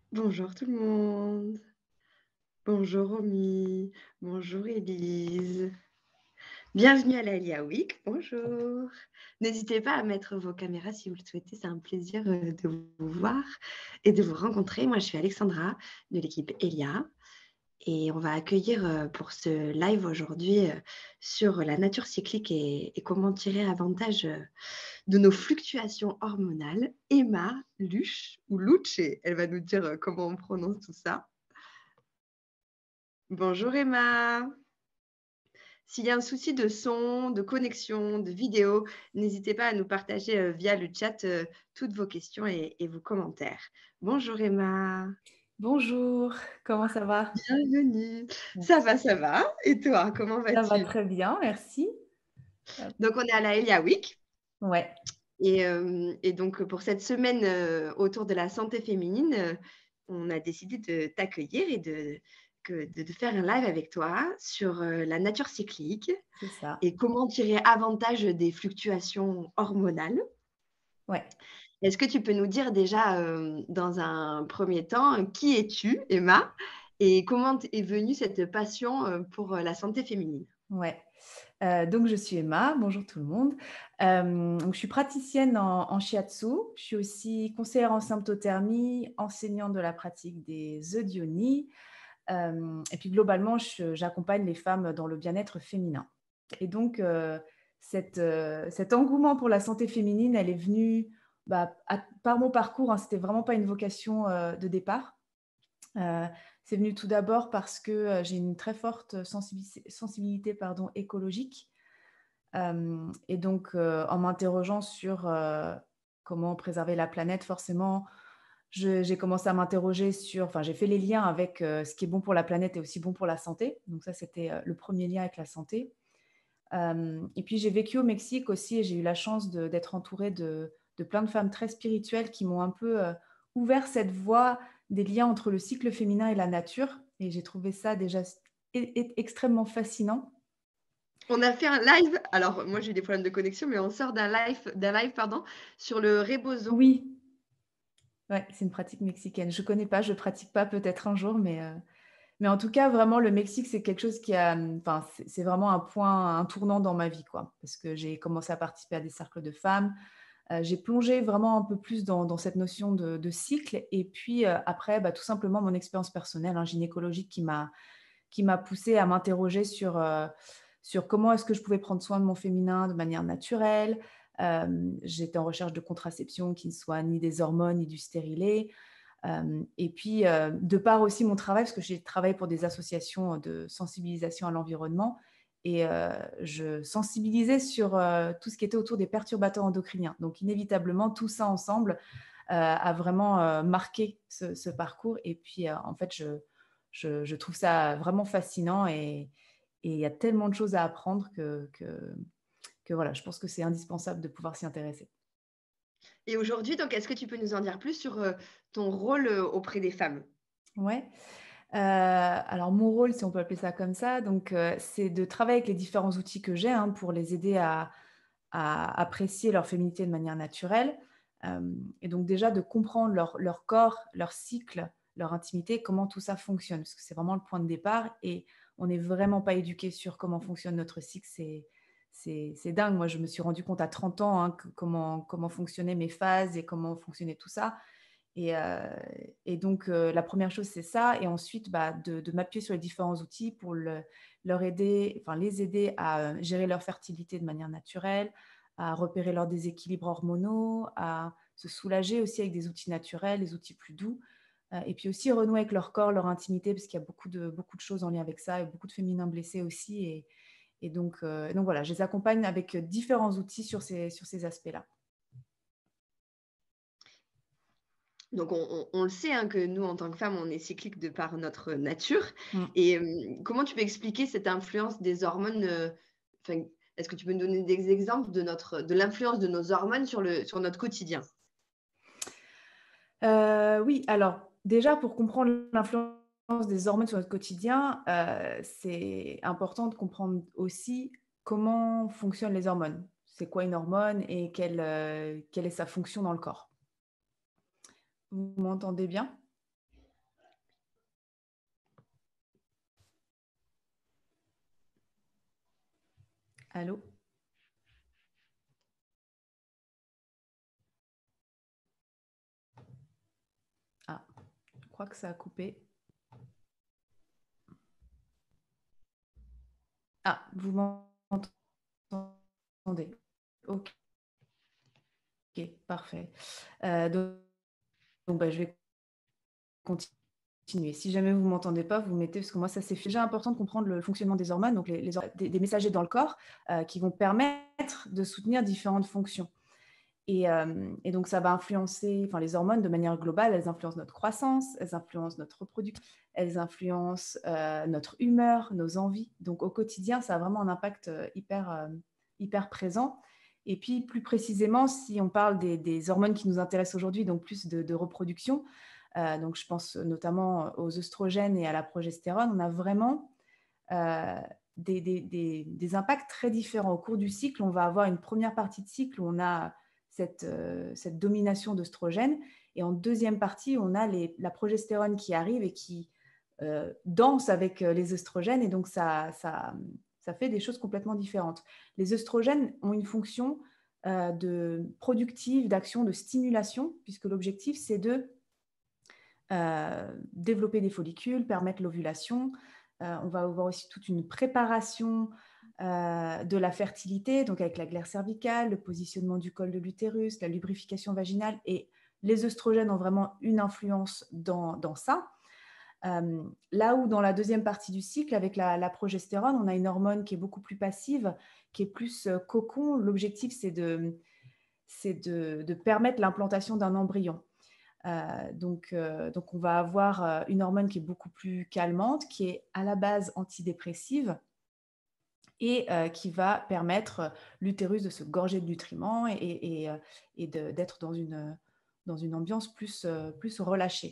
Bonjour tout le monde. Bonjour Romy. Bonjour Élise. Bienvenue à l'Alia Week. Bonjour. N'hésitez pas à mettre vos caméras si vous le souhaitez. C'est un plaisir de vous voir et de vous rencontrer. Moi, je suis Alexandra de l'équipe Elia et on va accueillir pour ce live aujourd'hui sur la nature cyclique et comment tirer avantage de nos fluctuations hormonales. Emma Luche ou Luce, elle va nous dire comment on prononce tout ça. Bonjour Emma. S'il y a un souci de son, de connexion, de vidéo, n'hésitez pas à nous partager via le chat toutes vos questions et vos commentaires. Bonjour Emma. Bonjour, comment ça va? Bienvenue. Ça va, ça va. Et toi, comment Ça va vas-tu? très bien, merci. Donc, on est à la Elia Week. Ouais, Et donc, pour cette semaine autour de la santé féminine, on a décidé de t'accueillir et de faire un live avec toi sur la nature cyclique c'est ça. et comment tirer avantage des fluctuations hormonales. Ouais, Est-ce que tu peux nous dire déjà, dans un premier temps, qui es-tu, Emma? Et comment est venue cette passion pour la santé féminine? ouais. Donc je suis Emma, bonjour tout le monde. Donc je suis praticienne en shiatsu. Je suis aussi conseillère en symptothermie, enseignante de la pratique des eudionies. Et puis globalement, j'accompagne les femmes dans le bien-être féminin. Et donc, cet engouement pour la santé féminine, elle est venue par mon parcours, hein. C'était vraiment pas une vocation de départ. Heu, c'est venu tout d'abord parce que, j'ai une très forte sensibilité pardon, écologique. Et donc, en m'interrogeant sur, comment préserver la planète, forcément, j'ai commencé à m'interroger sur enfin, j'ai fait les liens avec, ce qui est bon pour la planète et aussi bon pour la santé. Donc ça, c'était, le premier lien avec la santé. Et puis j'ai vécu au Mexique aussi et j'ai eu la chance d'être entourée de plein de femmes très spirituelles qui m'ont un peu, ouvert cette voie des liens entre le cycle féminin et la nature et j'ai trouvé ça déjà extrêmement fascinant. On a fait un live, alors moi j'ai eu des problèmes de connexion, mais on sort d'un live pardon, sur le rebozo. Oui, ouais, c'est une pratique mexicaine. Je connais pas, je pratique pas, peut-être un jour, mais en tout cas, vraiment, le Mexique, c'est quelque chose qui a, enfin, c'est vraiment un point, un tournant dans ma vie, quoi. Parce que j'ai commencé à participer à des cercles de femmes. J'ai plongé vraiment un peu plus dans cette notion de cycle et puis, après, tout simplement mon expérience personnelle, hein, gynécologique qui m'a poussée à m'interroger sur comment est-ce que je pouvais prendre soin de mon féminin de manière naturelle. J'étais en recherche de contraception qui ne soit ni des hormones ni du stérilet. Et puis, de par aussi mon travail, parce que j'ai travaillé pour des associations de sensibilisation à l'environnement et je sensibilisais sur, tout ce qui était autour des perturbateurs endocriniens. Donc inévitablement, tout ça ensemble, a vraiment, marqué ce parcours et puis, en fait, je trouve ça vraiment fascinant et il y a tellement de choses à apprendre que voilà, je pense que c'est indispensable de pouvoir s'y intéresser. Et aujourd'hui, donc, est-ce que tu peux nous en dire plus sur ton rôle auprès des femmes? Ouais. Alors mon rôle, si on peut appeler ça comme ça, donc c'est de travailler avec les différents outils que j'ai, hein, pour les aider à apprécier leur féminité de manière naturelle. Et donc déjà de comprendre leur corps, leur cycle, leur intimité, comment tout ça fonctionne. Parce que c'est vraiment le point de départ et on n'est vraiment pas éduqué sur comment fonctionne notre cycle. C'est dingue. Moi, je me suis rendu compte à 30 ans, hein, comment fonctionnaient mes phases et comment fonctionnait tout ça. Et donc, la première chose, c'est ça et ensuite, de m'appuyer sur les différents outils pour leur aider enfin, les aider à, gérer leur fertilité de manière naturelle, à repérer leurs déséquilibres hormonaux, à se soulager aussi avec des outils naturels, des outils plus doux, et puis aussi renouer avec leur corps, leur intimité, parce qu'il y a beaucoup de choses en lien avec ça et beaucoup de féminins blessés aussi et donc voilà, je les accompagne avec, différents outils sur ces aspects-là. Donc on le sait, hein, que nous, en tant que femmes, on est cyclique de par notre nature. Mmh. Et comment tu peux expliquer cette influence des hormones, enfin, est-ce que tu peux nous donner des exemples de l'influence de nos hormones sur notre quotidien? Oui, alors déjà pour comprendre l'influence des hormones sur notre quotidien, c'est important de comprendre aussi comment fonctionnent les hormones. C'est quoi une hormone et quelle est sa fonction dans le corps? Vous m'entendez bien? Allô? Ah, je crois que ça a coupé. Ah, vous m'entendez? Ok, parfait. Donc, je vais continuer. Si jamais vous ne m'entendez pas, vous mettez, parce que moi, ça c'est déjà important de comprendre le fonctionnement des hormones, donc des messagers dans le corps qui vont permettre de soutenir différentes fonctions. Et donc, ça va influencer, enfin, les hormones de manière globale, elles influencent notre croissance, elles influencent notre reproduction, elles influencent notre humeur, nos envies. Donc, au quotidien, ça a vraiment un impact hyper présent. Et puis, plus précisément, si on parle des hormones qui nous intéressent aujourd'hui, donc plus de reproduction, donc je pense notamment aux œstrogènes et à la progestérone, on a vraiment des impacts très différents. Au cours du cycle, on va avoir une première partie de cycle où on a cette domination d'œstrogènes. Et en deuxième partie, on a la progestérone qui arrive et qui danse avec les œstrogènes. Et donc, ça fait des choses complètement différentes. Les œstrogènes ont une fonction productive, d'action, de stimulation, puisque l'objectif, c'est de développer des follicules, permettre l'ovulation. On va avoir aussi toute une préparation de la fertilité, donc avec la glaire cervicale, le positionnement du col de l'utérus, la lubrification vaginale, et les œstrogènes ont vraiment une influence dans ça. Là où dans la deuxième partie du cycle, avec la progestérone, on a une hormone qui est beaucoup plus passive, qui est plus cocon. L'objectif, c'est de permettre l'implantation d'un embryon. Donc, on va avoir une hormone qui est beaucoup plus calmante, qui est à la base antidépressive et qui va permettre l'utérus de se gorger de nutriments et d'être dans une ambiance plus relâchée.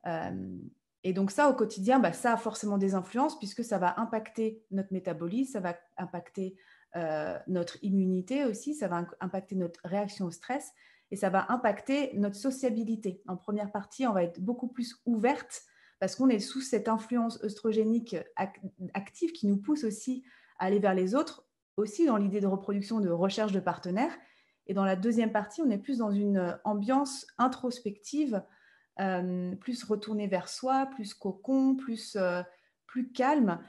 Et donc ça, au quotidien, ça a forcément des influences puisque ça va impacter notre métabolisme, ça va impacter notre immunité aussi, ça va impacter notre réaction au stress et ça va impacter notre sociabilité. En première partie, on va être beaucoup plus ouverte parce qu'on est sous cette influence œstrogénique active qui nous pousse aussi à aller vers les autres, aussi dans l'idée de reproduction, de recherche de partenaires. Et dans la deuxième partie, on est plus dans une ambiance introspective, plus retournée vers soi, plus cocon, plus calme.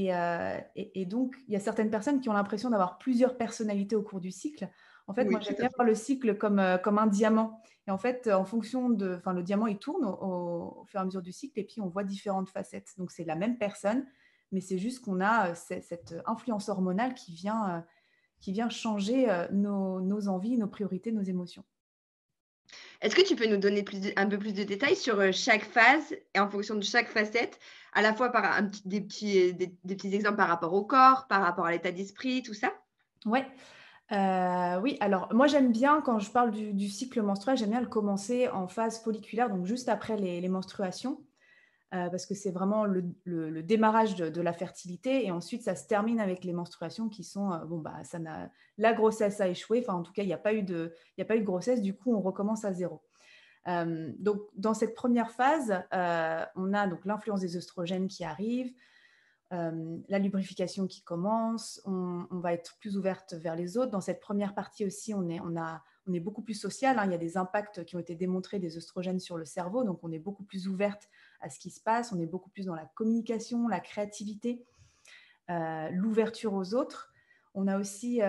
Et donc, il y a certaines personnes qui ont l'impression d'avoir plusieurs personnalités au cours du cycle. En fait, Oui, moi, j'aime bien voir le cycle comme un diamant. Et en fait, en fonction le diamant, il tourne au fur et à mesure du cycle et puis on voit différentes facettes. Donc, c'est la même personne, mais c'est juste qu'on a cette influence hormonale qui vient changer nos envies, nos priorités, nos émotions. Est-ce que tu peux nous donner un peu plus de détails sur chaque phase et en fonction de chaque facette, à la fois par des petits exemples par rapport au corps, par rapport à l'état d'esprit, tout ça? Ouais. Oui, alors moi j'aime bien quand je parle du cycle menstruel, j'aime bien le commencer en phase folliculaire, donc juste après les menstruations, parce que c'est vraiment le démarrage de la fertilité et ensuite ça se termine avec les menstruations qui sont, la grossesse a échoué, enfin en tout cas il n'y a pas eu de grossesse, du coup on recommence à zéro. Donc dans cette première phase, on a donc l'influence des œstrogènes qui arrive, la lubrification qui commence, on va être plus ouverte vers les autres. Dans cette première partie aussi, on est beaucoup plus social, hein. Il y a des impacts qui ont été démontrés des œstrogènes sur le cerveau, donc on est beaucoup plus ouverte à ce qui se passe, on est beaucoup plus dans la communication, la créativité, l'ouverture aux autres. On a aussi,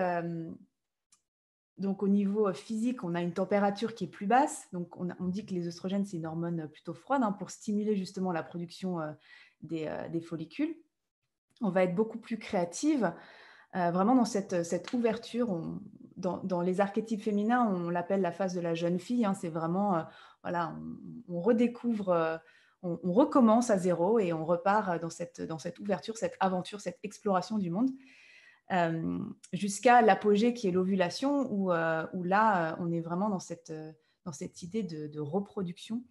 donc au niveau physique, on a une température qui est plus basse, donc on dit que les œstrogènes, c'est une hormone plutôt froide, hein, pour stimuler justement la production des follicules. On va être beaucoup plus créative, vraiment dans cette ouverture. Dans les archétypes féminins, on l'appelle la phase de la jeune fille, hein. C'est vraiment, voilà, on redécouvre, on recommence à zéro et on repart dans cette ouverture, cette aventure, cette exploration du monde, jusqu'à l'apogée qui est l'ovulation, où là, on est vraiment dans cette idée de reproduction.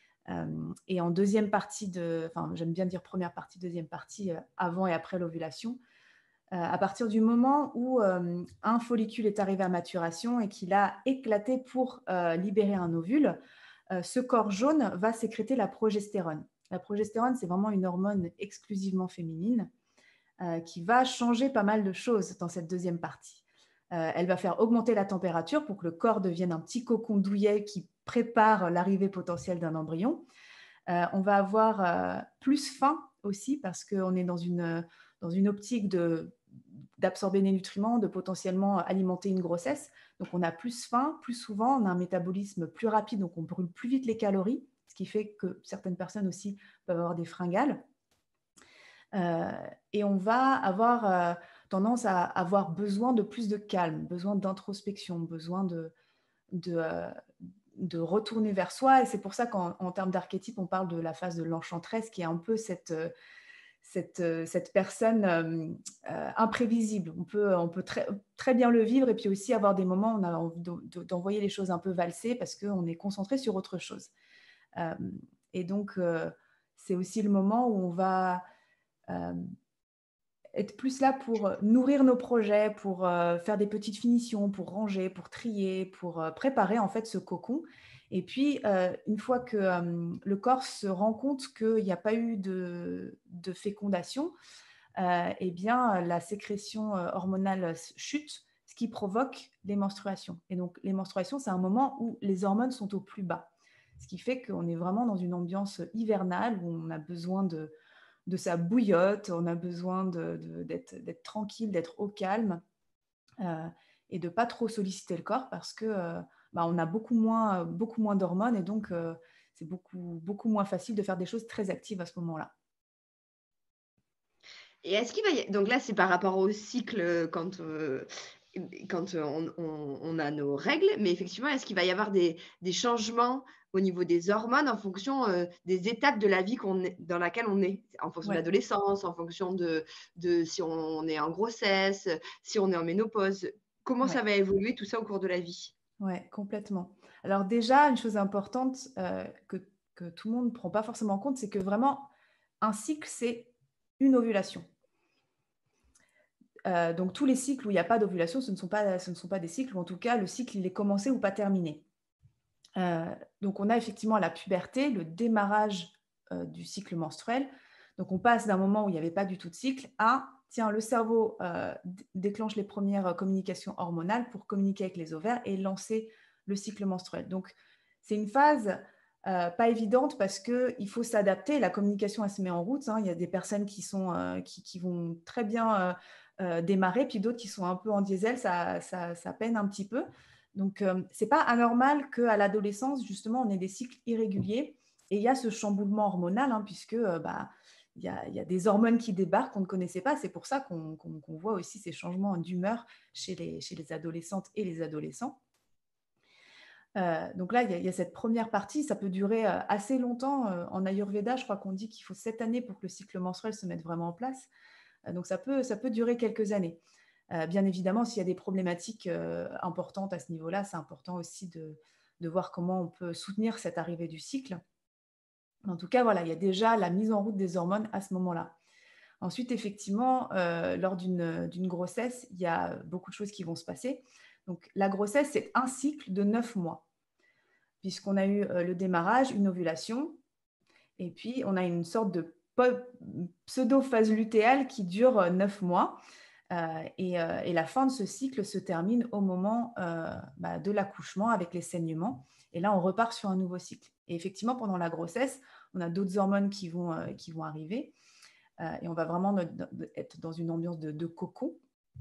Et en deuxième partie j'aime bien dire première partie, deuxième partie, avant et après l'ovulation, à partir du moment où un follicule est arrivé à maturation et qu'il a éclaté pour libérer un ovule, ce corps jaune va sécréter la progestérone. La progestérone, c'est vraiment une hormone exclusivement féminine. qui va changer pas mal de choses dans cette deuxième partie. Elle va faire augmenter la température pour que le corps devienne un petit cocon douillet qui prépare l'arrivée potentielle d'un embryon. On va avoir plus faim aussi parce qu'on est dans une optique d'absorber des nutriments, de potentiellement alimenter une grossesse. Donc, on a plus faim, plus souvent, on a un métabolisme plus rapide, donc on brûle plus vite les calories, ce qui fait que certaines personnes aussi peuvent avoir des fringales. Et on va avoir tendance à avoir besoin de plus de calme, besoin d'introspection, besoin de retourner vers soi. Et c'est pour ça qu'en termes d'archétype, on parle de la phase de l'enchanteresse, qui est un peu cette personne imprévisible. On peut très, très bien le vivre et puis aussi avoir des moments où on a envie d'envoyer les choses un peu valser parce qu'on est concentré sur autre chose. Et donc, c'est aussi le moment où on va être plus là pour nourrir nos projets, pour faire des petites finitions, pour ranger, pour trier, pour préparer en fait ce cocon. Et puis, une fois que le corps se rend compte qu'il n'y a pas eu de fécondation, eh bien, la sécrétion hormonale chute, ce qui provoque les menstruations. Et donc, les menstruations, c'est un moment où les hormones sont au plus bas. Ce qui fait qu'on est vraiment dans une ambiance hivernale où on a besoin de sa bouillotte, on a besoin d'être tranquille, d'être au calme et de ne pas trop solliciter le corps parce que on a beaucoup moins d'hormones et donc c'est beaucoup moins facile de faire des choses très actives à ce moment-là. Et est-ce qu'il va y donc là, c'est par rapport au cycle, quand on a nos règles, mais effectivement, est-ce qu'il va y avoir des changements au niveau des hormones en fonction, des étapes de la vie dans laquelle on est? En fonction de Ouais. l'adolescence, en fonction de si on est en grossesse, si on est en ménopause? Comment Ouais. ça va évoluer tout ça au cours de la vie? Ouais, complètement. Alors déjà, une chose importante que tout le monde ne prend pas forcément en compte, c'est que vraiment, un cycle, c'est une ovulation. Donc tous les cycles où il n'y a pas d'ovulation, ce ne sont pas des cycles, ou en tout cas, le cycle, il est commencé ou pas terminé. Donc on a effectivement la puberté, le démarrage du cycle menstruel. Donc on passe d'un moment où il n'y avait pas du tout de cycle à, tiens, le cerveau déclenche les premières communications hormonales pour communiquer avec les ovaires et lancer le cycle menstruel. Donc c'est une phase pas évidente parce qu'il faut s'adapter. La communication, elle se met en route. Il y a des personnes qui vont très bien démarrer, puis d'autres qui sont un peu en diesel, ça peine un petit peu. Donc, ce n'est pas anormal qu'à l'adolescence, justement, on ait des cycles irréguliers. Et il y a ce chamboulement hormonal, puisque il y a des hormones qui débarquent qu'on ne connaissait pas. C'est pour ça qu'on voit aussi ces changements d'humeur chez les adolescentes et les adolescents. Donc là, il y a cette première partie. Ça peut durer assez longtemps. En Ayurveda, je crois qu'on dit qu'il faut 7 années pour que le cycle menstruel se mette vraiment en place. Donc, ça peut durer quelques années. Bien évidemment, s'il y a des problématiques importantes à ce niveau-là, c'est important aussi de voir comment on peut soutenir cette arrivée du cycle. En tout cas, voilà, il y a déjà la mise en route des hormones à ce moment-là. Ensuite, effectivement, lors d'une grossesse, il y a beaucoup de choses qui vont se passer. Donc, la grossesse, c'est un cycle de 9 mois, puisqu'on a eu le démarrage, une ovulation, et puis on a une sorte de pseudo-phase lutéale qui dure 9 mois. Et la fin de ce cycle se termine au moment de l'accouchement avec les saignements. Et là, on repart sur un nouveau cycle. Et effectivement, pendant la grossesse, on a d'autres hormones qui vont arriver. Et on va vraiment être dans une ambiance de cocon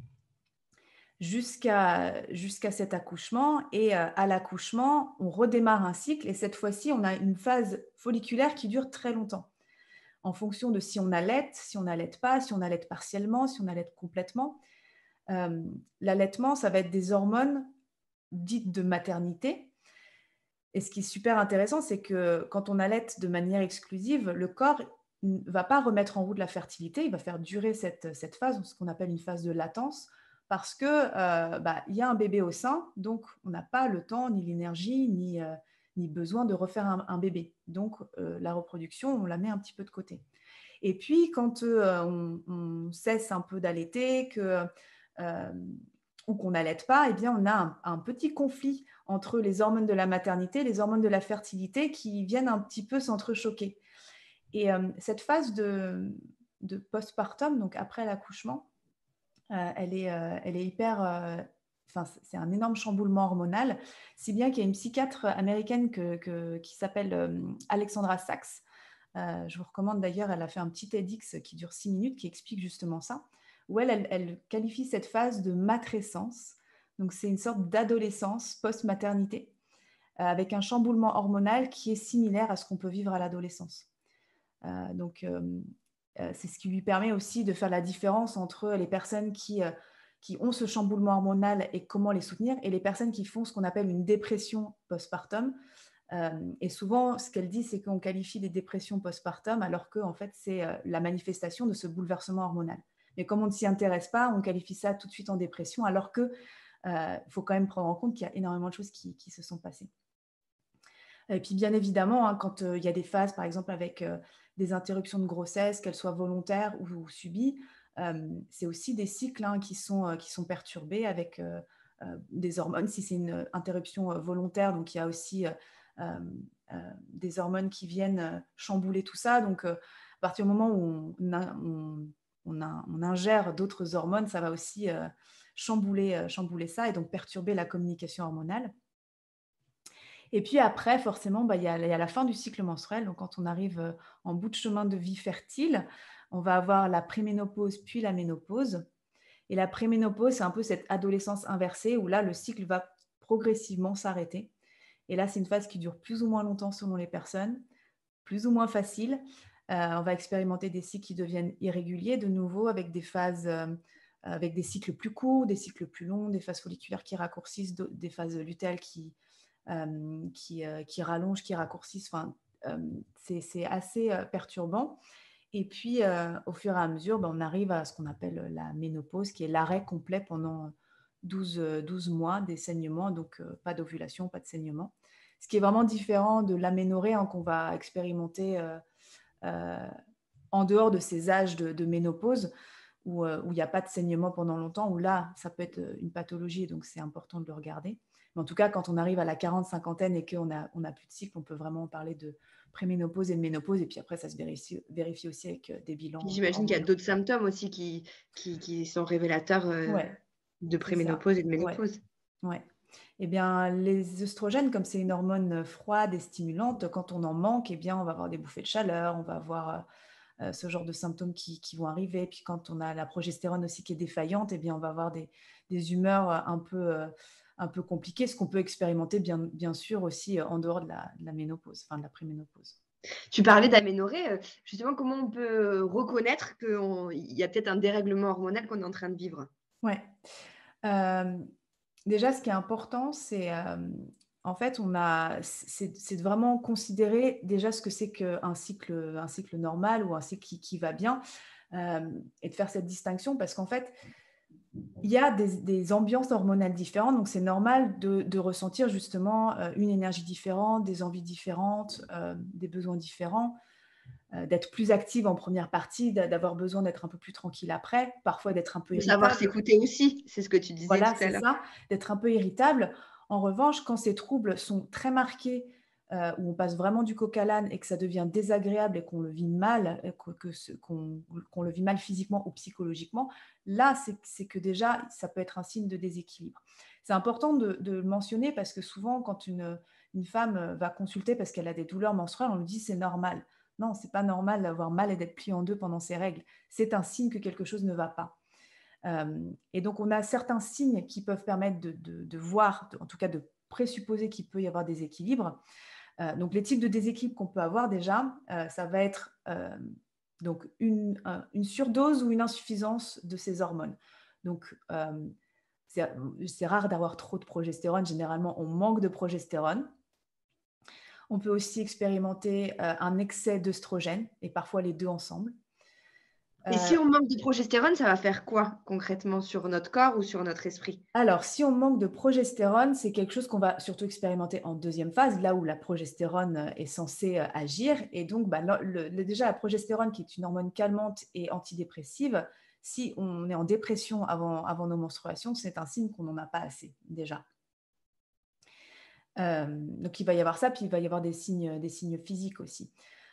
jusqu'à cet accouchement. Et à l'accouchement, on redémarre un cycle. Et cette fois-ci, on a une phase folliculaire qui dure très longtemps. En fonction de si on allaite, si on n'allaite pas, si on allaite partiellement, si on allaite complètement. L'allaitement, ça va être des hormones dites de maternité. Et ce qui est super intéressant, c'est que quand on allaite de manière exclusive, le corps ne va pas remettre en route la fertilité, il va faire durer cette phase, ce qu'on appelle une phase de latence, parce qu'il y a un bébé au sein, donc on n'a pas le temps, ni l'énergie, ni besoin de refaire un bébé. Donc la reproduction, on la met un petit peu de côté. Et puis, quand on cesse un peu d'allaiter, ou qu'on n'allaite pas, eh bien, on a un petit conflit entre les hormones de la maternité et les hormones de la fertilité qui viennent un petit peu s'entrechoquer. Et cette phase de postpartum, donc après l'accouchement, elle est hyper, enfin, c'est un énorme chamboulement hormonal, si bien qu'il y a une psychiatre américaine qui s'appelle Alexandra Sachs. Je vous recommande d'ailleurs, elle a fait un petit TEDx qui dure 6 minutes qui explique justement ça, où elle qualifie cette phase de matrescence. Donc, c'est une sorte d'adolescence post-maternité avec un chamboulement hormonal qui est similaire à ce qu'on peut vivre à l'adolescence. C'est ce qui lui permet aussi de faire la différence entre les personnes qui ont ce chamboulement hormonal et comment les soutenir, et les personnes qui font ce qu'on appelle une dépression postpartum. Et souvent, ce qu'elle dit, c'est qu'on qualifie les dépressions postpartum alors que en fait, c'est la manifestation de ce bouleversement hormonal. Mais comme on ne s'y intéresse pas, on qualifie ça tout de suite en dépression, alors qu'il faut quand même prendre en compte qu'il y a énormément de choses qui se sont passées. Et puis bien évidemment, hein, quand il y a des phases, par exemple avec des interruptions de grossesse, qu'elles soient volontaires ou subies, c'est aussi des cycles qui sont perturbés avec des hormones. Si c'est une interruption volontaire, donc il y a aussi des hormones qui viennent chambouler tout ça. Donc à partir du moment où on ingère d'autres hormones, ça va aussi chambouler ça et donc perturber la communication hormonale. Et puis après, forcément, il y a la fin du cycle menstruel. Donc, quand on arrive en bout de chemin de vie fertile, on va avoir la préménopause puis la ménopause. Et la préménopause, c'est un peu cette adolescence inversée où là, le cycle va progressivement s'arrêter. Et là, c'est une phase qui dure plus ou moins longtemps selon les personnes, plus ou moins facile. On va expérimenter des cycles qui deviennent irréguliers de nouveau avec des phases, avec des cycles plus courts, des cycles plus longs, des phases folliculaires qui raccourcissent, des phases lutéales qui rallongent, qui raccourcissent. Enfin, c'est assez perturbant. Et puis, au fur et à mesure, on arrive à ce qu'on appelle la ménopause, qui est l'arrêt complet pendant 12 mois des saignements, donc pas d'ovulation, pas de saignement. Ce qui est vraiment différent de l'aménorrhée qu'on va expérimenter en dehors de ces âges de ménopause, où il n'y a pas de saignement pendant longtemps, où là, ça peut être une pathologie, donc c'est important de le regarder. Mais en tout cas, quand on arrive à la 40-50aine et qu'on n'a plus de cycle, on peut vraiment parler de préménopause et de ménopause. Et puis après, ça se vérifie aussi avec des bilans. Puis j'imagine qu'il y a d'autres symptômes aussi qui sont révélateurs de préménopause et de ménopause. Ouais. Eh bien, les œstrogènes, comme c'est une hormone froide et stimulante, quand on en manque, eh bien, on va avoir des bouffées de chaleur, on va avoir ce genre de symptômes qui vont arriver. Puis quand on a la progestérone aussi qui est défaillante, eh bien, on va avoir des humeurs un peu compliquées, ce qu'on peut expérimenter bien sûr aussi en dehors de la ménopause, enfin de la préménopause. Tu parlais d'aménorrhée, justement, comment on peut reconnaître qu'il y a peut-être un dérèglement hormonal qu'on est en train de vivre? Ouais. Déjà, ce qui est important, c'est en fait, c'est de vraiment considérer déjà ce que c'est qu'un cycle normal ou un cycle qui va bien, et de faire cette distinction parce qu'en fait, il y a des ambiances hormonales différentes, donc c'est normal de ressentir justement une énergie différente, des envies différentes, des besoins différents, d'être plus active en première partie, d'avoir besoin d'être un peu plus tranquille après, parfois d'être un peu De savoir irritable. s'écouter aussi, c'est ce que tu disais Voilà, tout à c'est l'heure. ça, d'être un peu irritable. En revanche, quand ces troubles sont très marqués, où on passe vraiment du coq à l'âne et que ça devient désagréable et qu'on le vit mal, qu'on le vit mal physiquement ou psychologiquement, là, c'est que déjà, ça peut être un signe de déséquilibre. C'est important de le mentionner parce que souvent, quand une femme va consulter parce qu'elle a des douleurs menstruelles, on lui dit c'est normal. Non, c'est pas normal d'avoir mal et d'être plié en deux pendant ses règles. C'est un signe que quelque chose ne va pas. Et donc, on a certains signes qui peuvent permettre de voir, en tout cas de présupposer qu'il peut y avoir des équilibres. Donc, les types de déséquilibres qu'on peut avoir déjà, ça va être donc une surdose ou une insuffisance de ces hormones. Donc, c'est rare d'avoir trop de progestérone. Généralement, on manque de progestérone. On peut aussi expérimenter un excès d'œstrogène et parfois les deux ensemble. Et si on manque de progestérone, ça va faire quoi concrètement sur notre corps ou sur notre esprit? Alors, si on manque de progestérone, c'est quelque chose qu'on va surtout expérimenter en deuxième phase, là où la progestérone est censée agir. Et donc, déjà, la progestérone, qui est une hormone calmante et antidépressive, si on est en dépression avant nos menstruations, c'est un signe qu'on n'en a pas assez, déjà. Donc, il va y avoir ça, puis il va y avoir des signes physiques aussi.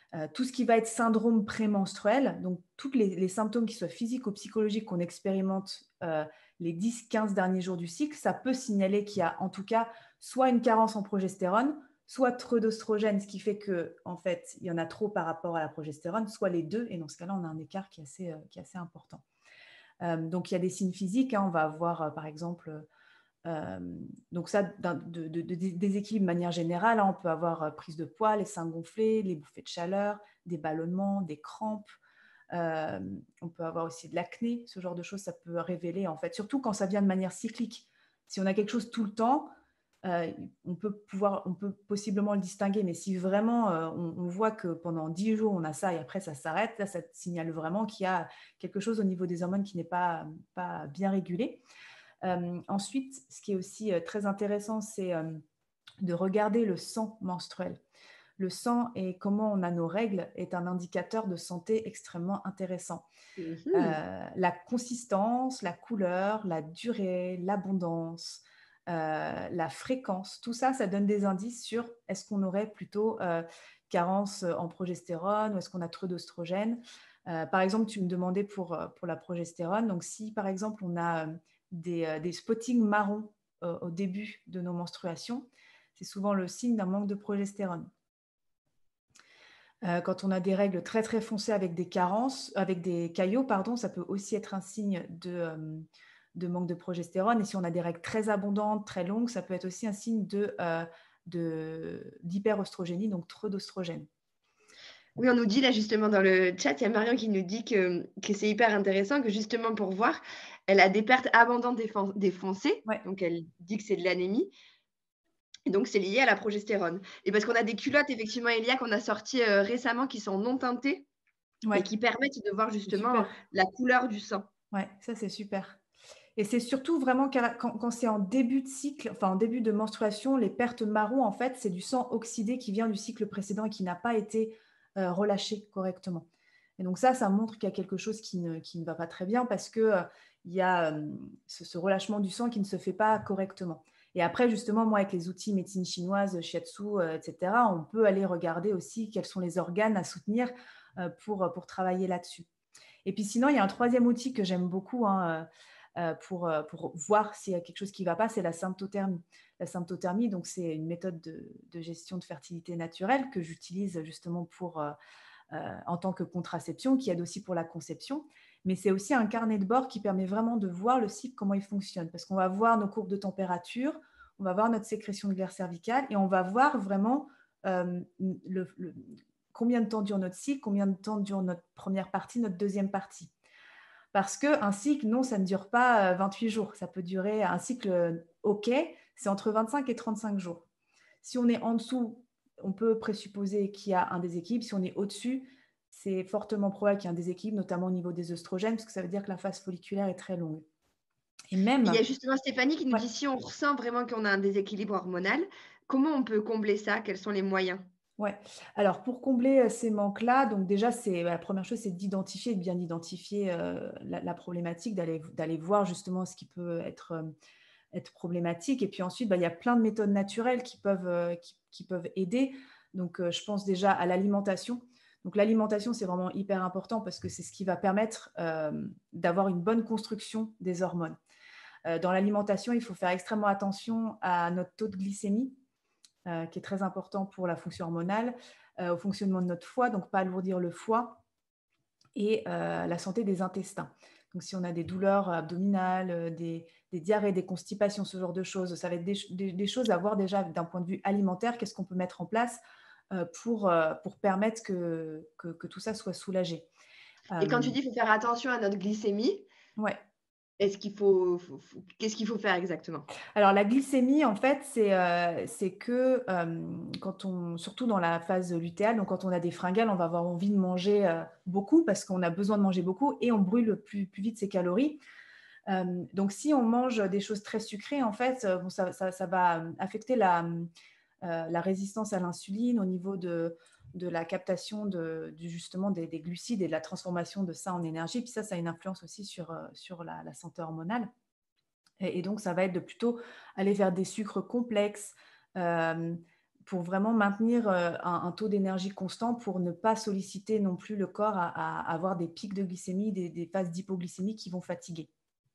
Tout ce qui va être syndrome prémenstruel, donc tous les symptômes qui soient physiques ou psychologiques qu'on expérimente les 10-15 derniers jours du cycle, ça peut signaler qu'il y a en tout cas soit une carence en progestérone, soit trop d'oestrogène, ce qui fait que en fait, il y en a trop par rapport à la progestérone, soit les deux, et dans ce cas-là, on a un écart qui est assez important. Donc, il y a des signes physiques, hein, on va avoir par exemple donc ça, de déséquilibre de manière générale, hein, on peut avoir prise de poids, les seins gonflés, les bouffées de chaleur, des ballonnements, des crampes. On peut avoir aussi de l'acné, ce genre de choses, ça peut révéler en fait, surtout quand ça vient de manière cyclique. Si on a quelque chose tout le temps, on peut possiblement le distinguer, mais si vraiment on voit que pendant 10 jours on a ça et après ça s'arrête, là ça signale vraiment qu'il y a quelque chose au niveau des hormones qui n'est pas bien régulé. Ensuite, ce qui est aussi très intéressant, c'est de regarder le sang menstruel. Le sang et comment on a nos règles est un indicateur de santé extrêmement intéressant. La consistance, la couleur, la durée, l'abondance, la fréquence, tout ça, ça donne des indices sur est-ce qu'on aurait plutôt carence en progestérone ou est-ce qu'on a trop d'oestrogène. Par exemple, tu me demandais pour la progestérone. Donc, si par exemple on a des spottings marrons au début de nos menstruations, c'est souvent le signe d'un manque de progestérone. Quand on a des règles très très foncées avec des carences, avec des caillots, pardon, ça peut aussi être un signe de manque de progestérone. Et si on a des règles très abondantes, très longues, ça peut être aussi un signe d'hyperœstrogénie, donc trop d'oestrogène. Oui, on nous dit là justement dans le chat, il y a Marion qui nous dit que c'est hyper intéressant, que justement pour voir, elle a des pertes abondantes des foncés, Ouais. donc elle dit que c'est de l'anémie, et donc c'est lié à la progestérone. Et parce qu'on a des culottes, effectivement, Elia, qu'on a sorties récemment, qui sont non teintées et Ouais, qui permettent de voir c'est justement super. la couleur du sang. Ouais, ça c'est super. Et c'est surtout vraiment quand c'est en début de cycle, enfin en début de menstruation, les pertes marron, en fait, c'est du sang oxydé qui vient du cycle précédent et qui n'a pas été relâché correctement. Et donc ça montre qu'il y a quelque chose qui ne va pas très bien parce que il y a ce relâchement du sang qui ne se fait pas correctement. Et après, justement, moi, avec les outils médecine chinoise, shiatsu, etc., on peut aller regarder aussi quels sont les organes à soutenir pour travailler là-dessus. Et puis sinon, il y a un troisième outil que j'aime beaucoup, hein, pour voir s'il y a quelque chose qui ne va pas, c'est la symptothermie. La symptothermie, donc, c'est une méthode de gestion de fertilité naturelle que j'utilise justement en tant que contraception, qui aide aussi pour la conception. Mais c'est aussi un carnet de bord qui permet vraiment de voir le cycle, comment il fonctionne. Parce qu'on va voir nos courbes de température, on va voir notre sécrétion de glaire cervicale et on va voir vraiment combien de temps dure notre cycle, combien de temps dure notre première partie, notre deuxième partie. Parce qu'un cycle, non, ça ne dure pas 28 jours. Ça peut durer un cycle OK, c'est entre 25 et 35 jours. Si on est en dessous, on peut présupposer qu'il y a un déséquilibre. Si on est au-dessus, c'est fortement probable qu'il y ait un déséquilibre, notamment au niveau des œstrogènes, parce que ça veut dire que la phase folliculaire est très longue. Et Il y même, a justement Stéphanie qui nous ouais, dit si on ressent vraiment qu'on a un déséquilibre hormonal, comment on peut combler ça? Quels sont les moyens? ouais. Alors, pour combler ces manques-là, donc déjà, la première chose, c'est d'identifier, de bien identifier la problématique, d'aller voir justement ce qui peut être problématique. Et puis ensuite, il y a plein de méthodes naturelles qui peuvent aider. Donc, je pense déjà à l'alimentation. Donc, l'alimentation, c'est vraiment hyper important parce que c'est ce qui va permettre d'avoir une bonne construction des hormones. Dans l'alimentation, il faut faire extrêmement attention à notre taux de glycémie, qui est très important pour la fonction hormonale, au fonctionnement de notre foie, donc pas alourdir le foie, et la santé des intestins. Donc, si on a des douleurs abdominales, des diarrhées, des constipations, ce genre de choses, ça va être des choses à voir déjà d'un point de vue alimentaire. Qu'est-ce qu'on peut mettre en place pour permettre que tout ça soit soulagé. Et quand tu dis qu'il faut faire attention à notre glycémie, Ouais. qu'est-ce qu'il faut faire exactement? Alors la glycémie, en fait, c'est que, surtout dans la phase lutéale, donc quand on a des fringales, on va avoir envie de manger, beaucoup parce qu'on a besoin de manger beaucoup et on brûle plus vite ses calories. Donc si on mange des choses très sucrées, en fait, bon ça va, affecter la résistance à l'insuline au niveau de la captation justement des glucides et de la transformation de ça en énergie. Puis ça a une influence aussi sur la santé hormonale. Et donc, ça va être de plutôt aller vers des sucres complexes, pour vraiment maintenir un taux d'énergie constant pour ne pas solliciter non plus le corps à avoir des pics de glycémie, des phases d'hypoglycémie qui vont fatiguer.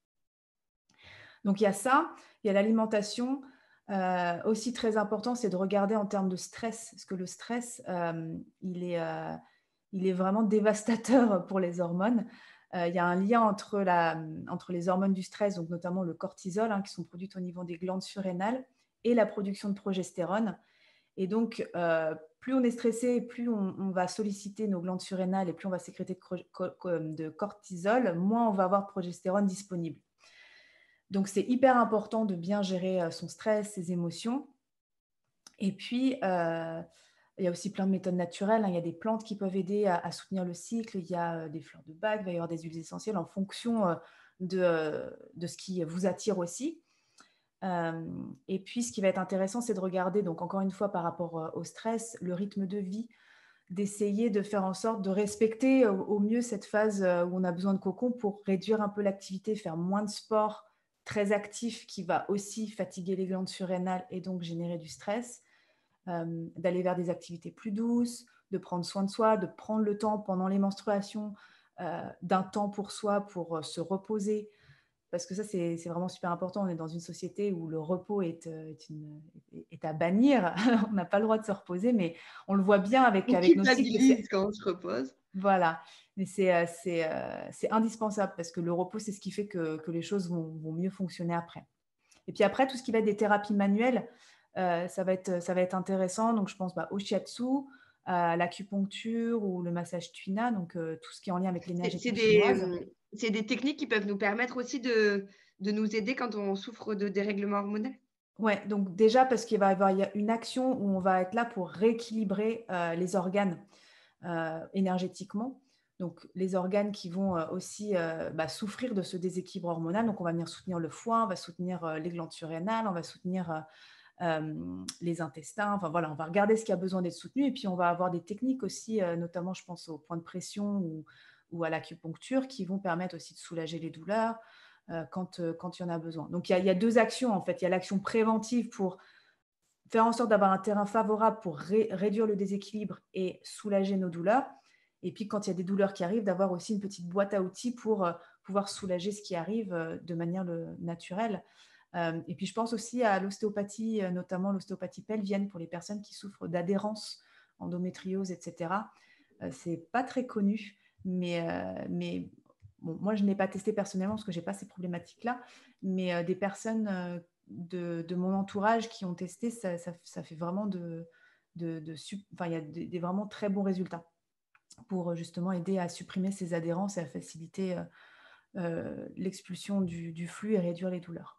Donc il y a ça, il y a l'alimentation. Aussi très important, c'est de regarder en termes de stress, parce que le stress, il est vraiment dévastateur pour les hormones. Il y a un lien entre les hormones du stress, donc notamment le cortisol, hein, qui sont produites au niveau des glandes surrénales, et la production de progestérone. Et donc, plus on est stressé, plus on va solliciter nos glandes surrénales et plus on va sécréter de cortisol, moins on va avoir de progestérone disponible. Donc, c'est hyper important de bien gérer son stress, ses émotions. Et puis, il y a aussi plein de méthodes naturelles, hein. Il y a des plantes qui peuvent aider à soutenir le cycle. Il y a des fleurs de bac, il va y avoir des huiles essentielles en fonction de ce qui vous attire aussi. Et puis, ce qui va être intéressant, c'est de regarder, donc encore une fois, par rapport au stress, le rythme de vie, d'essayer de faire en sorte de respecter au mieux cette phase où on a besoin de cocon pour réduire un peu l'activité, faire moins de sport très actif qui va aussi fatiguer les glandes surrénales et donc générer du stress, d'aller vers des activités plus douces, de prendre soin de soi, de prendre le temps pendant les menstruations, d'un temps pour soi, pour se reposer. Parce que ça, c'est vraiment super important. On est dans une société où le repos est à bannir. On n'a pas le droit de se reposer, mais on le voit bien avec On nos cycles. culpabilise quand on se repose. Voilà, mais c'est indispensable parce que le repos, c'est ce qui fait que les choses vont mieux fonctionner après. Et puis après, tout ce qui va être des thérapies manuelles, ça va être intéressant. Donc, je pense au shiatsu, à l'acupuncture ou le massage tuina, donc tout ce qui est en lien avec l'énergétique chinoise. C'est des techniques qui peuvent nous permettre aussi de nous aider quand on souffre de dérèglement hormonal. Ouais, donc déjà parce qu'il va y avoir une action où on va être là pour rééquilibrer les organes énergétiquement. Donc les organes qui vont aussi souffrir de ce déséquilibre hormonal. Donc on va venir soutenir le foie, on va soutenir les glandes surrénales, on va soutenir les intestins. Enfin voilà, on va regarder ce qui a besoin d'être soutenu et puis on va avoir des techniques aussi, notamment je pense au point de pression ou à l'acupuncture qui vont permettre aussi de soulager les douleurs. Quand il y en a besoin. Donc, il y a deux actions, en fait. Il y a l'action préventive pour faire en sorte d'avoir un terrain favorable pour réduire le déséquilibre et soulager nos douleurs. Et puis, quand il y a des douleurs qui arrivent, d'avoir aussi une petite boîte à outils pour pouvoir soulager ce qui arrive de manière naturelle. Et puis, je pense aussi à l'ostéopathie, notamment l'ostéopathie pelvienne pour les personnes qui souffrent d'adhérence, endométriose, etc. C'est pas très connu, mais bon, moi, je n'ai pas testé personnellement parce que je n'ai pas ces problématiques-là, mais des personnes de mon entourage qui ont testé, ça fait vraiment enfin, il y a des vraiment très bons résultats pour justement aider à supprimer ces adhérences et à faciliter l'expulsion du flux et réduire les douleurs.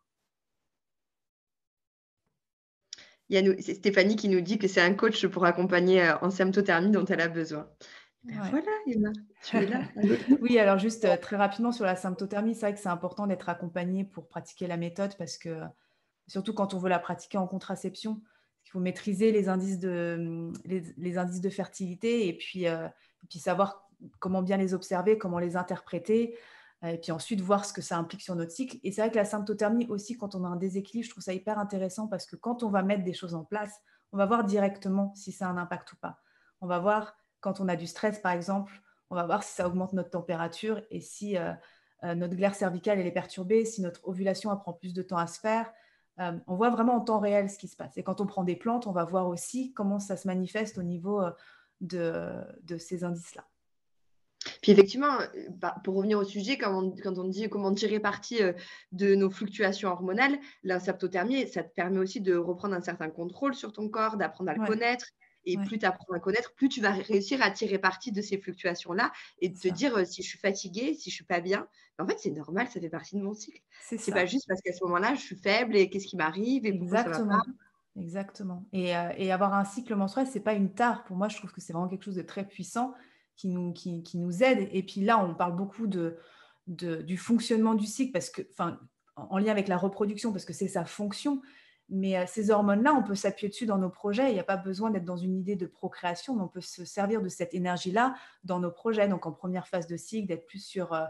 C'est Stéphanie qui nous dit que c'est un coach pour accompagner en symptothermie dont elle a besoin. Ouais. Voilà, Emma, tu es là. Oui, alors juste très rapidement sur la symptothermie, c'est vrai que c'est important d'être accompagné pour pratiquer la méthode parce que, surtout quand on veut la pratiquer en contraception, il faut maîtriser les indices de fertilité et puis savoir comment bien les observer, comment les interpréter, et puis ensuite voir ce que ça implique sur notre cycle. Et c'est vrai que la symptothermie aussi, quand on a un déséquilibre, je trouve ça hyper intéressant parce que quand on va mettre des choses en place, on va voir directement si ça a un impact ou pas. On va voir quand on a du stress, par exemple, on va voir si ça augmente notre température et si notre glaire cervicale elle est perturbée, si notre ovulation elle prend plus de temps à se faire. On voit vraiment en temps réel ce qui se passe. Et quand on prend des plantes, on va voir aussi comment ça se manifeste au niveau de ces indices-là. Puis effectivement, pour revenir au sujet, quand on dit comment tirer parti de nos fluctuations hormonales, la symptothermie, ça te permet aussi de reprendre un certain contrôle sur ton corps, d'apprendre à le connaître. Et plus tu apprends à le connaître, plus tu vas réussir à tirer parti de ces fluctuations-là et de te dire si je suis fatiguée, si je ne suis pas bien. En fait, c'est normal, ça fait partie de mon cycle. C'est pas juste parce qu'à ce moment-là, je suis faible et qu'est-ce qui m'arrive et pourquoi ça va pas. Exactement. Et avoir un cycle menstruel, ce n'est pas une tare. Pour moi, je trouve que c'est vraiment quelque chose de très puissant qui nous aide. Et puis là, on parle beaucoup du fonctionnement du cycle parce que, en lien avec la reproduction, parce que c'est sa fonction. Mais ces hormones-là, on peut s'appuyer dessus dans nos projets. Il n'y a pas besoin d'être dans une idée de procréation, mais on peut se servir de cette énergie-là dans nos projets. Donc, en première phase de cycle, d'être plus sur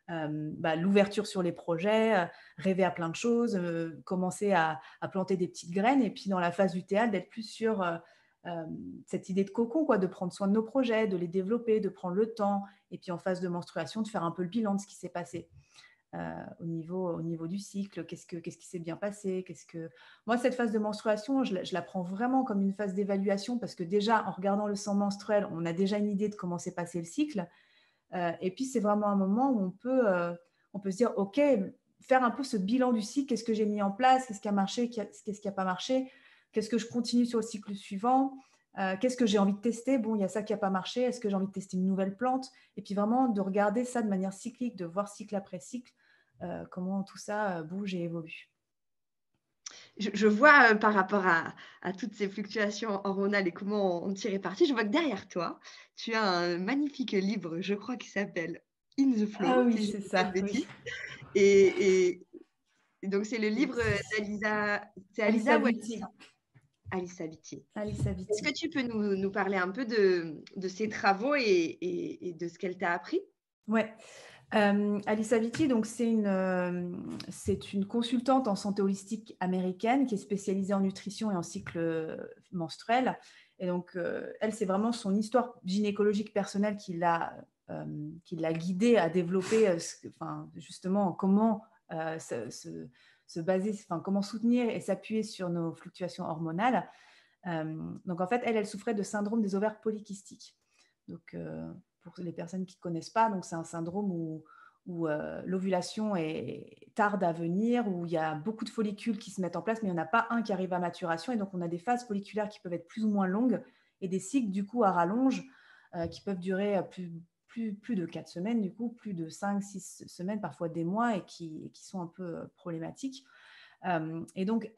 l'ouverture sur les projets, rêver à plein de choses, commencer à planter des petites graines. Et puis dans la phase lutéale, d'être plus sur cette idée de cocon, quoi, de prendre soin de nos projets, de les développer, de prendre le temps. Et puis en phase de menstruation, de faire un peu le bilan de ce qui s'est passé. Au niveau du cycle, qu'est-ce qui s'est bien passé, Moi, cette phase de menstruation, je la prends vraiment comme une phase d'évaluation parce que déjà, en regardant le sang menstruel, on a déjà une idée de comment s'est passé le cycle. Et puis, c'est vraiment un moment où on peut se dire, OK, faire un peu ce bilan du cycle, qu'est-ce que j'ai mis en place, qu'est-ce qui a marché, qu'est-ce qui n'a pas marché, qu'est-ce que je continue sur le cycle suivant, qu'est-ce que j'ai envie de tester, bon, il y a ça qui n'a pas marché, est-ce que j'ai envie de tester une nouvelle plante? Et puis vraiment de regarder ça de manière cyclique, de voir cycle après cycle, comment tout ça bouge et évolue. Je vois par rapport à toutes ces fluctuations hormonales et comment on tirait parti, je vois que derrière toi, tu as un magnifique livre, je crois, qui s'appelle In the Ah Flow, oui, si je ne c'est dis pas de ça, oui. bêtises. Et donc, c'est le livre Oui. d'Alisa. C'est Alissa Alisa ou Vitti. Alissa? Alissa Vitti. Alissa Est-ce que Vitti. tu peux nous parler un peu de ses travaux et de ce qu'elle t'a appris? Ouais. Alissa Vitti, donc c'est une consultante en santé holistique américaine qui est spécialisée en nutrition et en cycle menstruel. Et donc, elle, c'est vraiment son histoire gynécologique personnelle qui l'a guidée à développer, justement, comment se baser, comment soutenir et s'appuyer sur nos fluctuations hormonales. Donc, en fait, elle souffrait de syndrome des ovaires polykystiques. Donc, pour les personnes qui ne connaissent pas, donc c'est un syndrome où l'ovulation tarde à venir, où il y a beaucoup de follicules qui se mettent en place, mais il n'y en a pas un qui arrive à maturation. Et donc, on a des phases folliculaires qui peuvent être plus ou moins longues et des cycles, du coup, à rallonge qui peuvent durer plus de 4 semaines, du coup, plus de 5, 6 semaines, parfois des mois, et qui sont un peu problématiques. Et donc,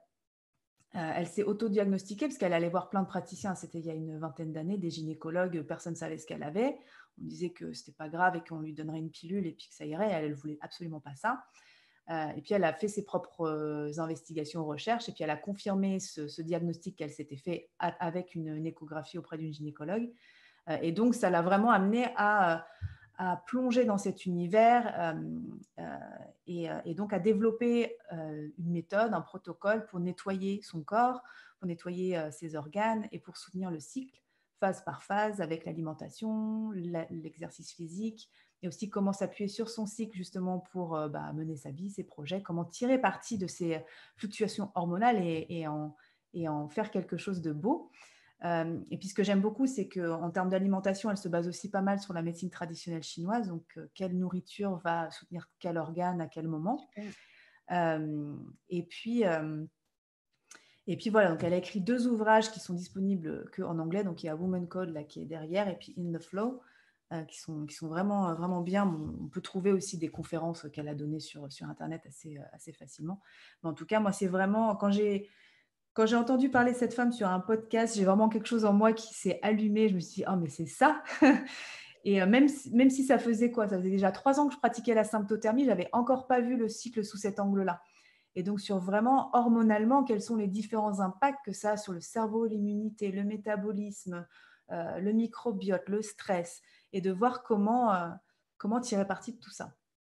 elle s'est autodiagnostiquée parce qu'elle allait voir plein de praticiens. C'était il y a une vingtaine d'années, des gynécologues, personne ne savait ce qu'elle avait. On disait que ce n'était pas grave et qu'on lui donnerait une pilule et puis que ça irait. Elle ne voulait absolument pas ça. Et puis, elle a fait ses propres investigations, recherches, et puis elle a confirmé ce diagnostic qu'elle s'était fait avec une échographie auprès d'une gynécologue. Et donc, ça l'a vraiment amenée à plonger dans cet univers et donc à développer une méthode, un protocole pour nettoyer son corps, pour nettoyer ses organes et pour soutenir le cycle phase par phase avec l'alimentation, l'exercice physique et aussi comment s'appuyer sur son cycle justement pour mener sa vie, ses projets, comment tirer parti de ces fluctuations hormonales et en faire quelque chose de beau. Et puis ce que j'aime beaucoup, c'est qu'en termes d'alimentation, elle se base aussi pas mal sur la médecine traditionnelle chinoise. Donc, quelle nourriture va soutenir quel organe à quel moment. Et puis voilà, donc elle a écrit 2 ouvrages qui sont disponibles qu'en anglais. Donc, il y a Woman Code là, qui est derrière et puis In the Flow qui sont vraiment, vraiment bien. On peut trouver aussi des conférences qu'elle a données sur Internet assez facilement. Mais en tout cas, moi, c'est vraiment quand j'ai entendu parler de cette femme sur un podcast, j'ai vraiment quelque chose en moi qui s'est allumé. Je me suis dit, oh, mais c'est ça. Et même si ça faisait quoi? Ça faisait déjà 3 ans que je pratiquais la symptothermie, je n'avais encore pas vu le cycle sous cet angle-là. Et donc, sur vraiment, hormonalement, quels sont les différents impacts que ça a sur le cerveau, l'immunité, le métabolisme, le microbiote, le stress, et de voir comment tirer parti de tout ça.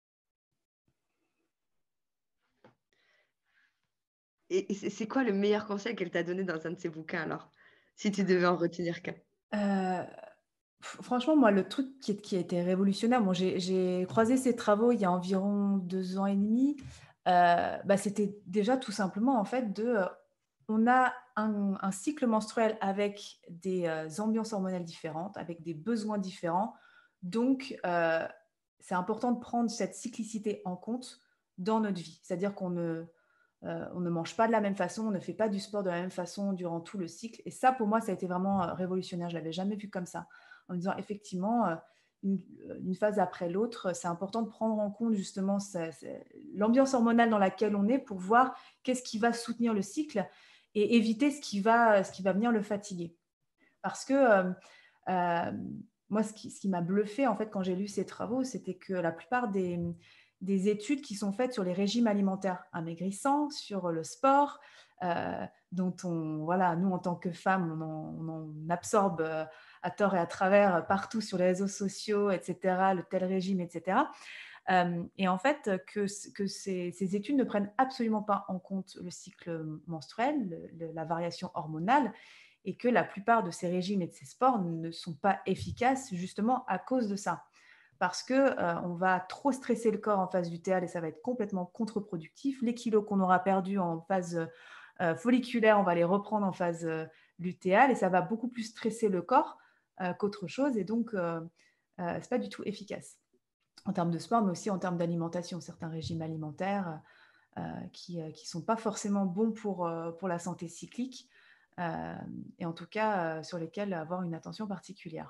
Et c'est quoi le meilleur conseil qu'elle t'a donné dans un de ses bouquins alors? Si tu devais en retenir qu'un? Franchement, moi, le truc qui a été révolutionnaire, bon, j'ai croisé ses travaux il y a environ 2 ans et demi. C'était déjà tout simplement, en fait, on a un cycle menstruel avec des ambiances hormonales différentes, avec des besoins différents. Donc, c'est important de prendre cette cyclicité en compte dans notre vie. C'est-à-dire on ne mange pas de la même façon, on ne fait pas du sport de la même façon durant tout le cycle. Et ça, pour moi, ça a été vraiment révolutionnaire. Je ne l'avais jamais vu comme ça. En me disant, effectivement, une phase après l'autre, c'est important de prendre en compte justement l'ambiance hormonale dans laquelle on est pour voir qu'est-ce qui va soutenir le cycle et éviter ce qui va venir le fatiguer. Parce que moi, ce qui m'a bluffé en fait quand j'ai lu ces travaux, c'était que la plupart des études qui sont faites sur les régimes alimentaires amaigrissants, sur le sport, dont nous en tant que femmes, on en absorbe à tort et à travers partout sur les réseaux sociaux, etc., le tel régime, etc. Et en fait, que ces études ne prennent absolument pas en compte le cycle menstruel, la variation hormonale, et que la plupart de ces régimes et de ces sports ne sont pas efficaces justement à cause de ça. Parce qu'on va trop stresser le corps en phase lutéale et ça va être complètement contre-productif. Les kilos qu'on aura perdus en phase folliculaire, on va les reprendre en phase lutéale et ça va beaucoup plus stresser le corps qu'autre chose. Et donc, ce n'est pas du tout efficace en termes de sport, mais aussi en termes d'alimentation. Certains régimes alimentaires qui ne sont pas forcément bons pour la santé cyclique et en tout cas sur lesquels avoir une attention particulière.